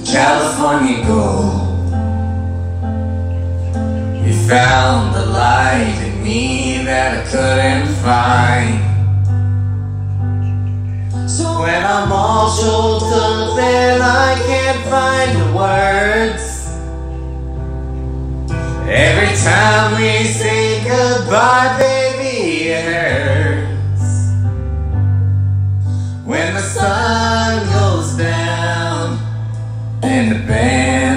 California gold. You found the light in me that I couldn't find. So when I'm all choked up and I can't find the words, every time we say goodbye, baby, it hurts. When the sun goes down and the band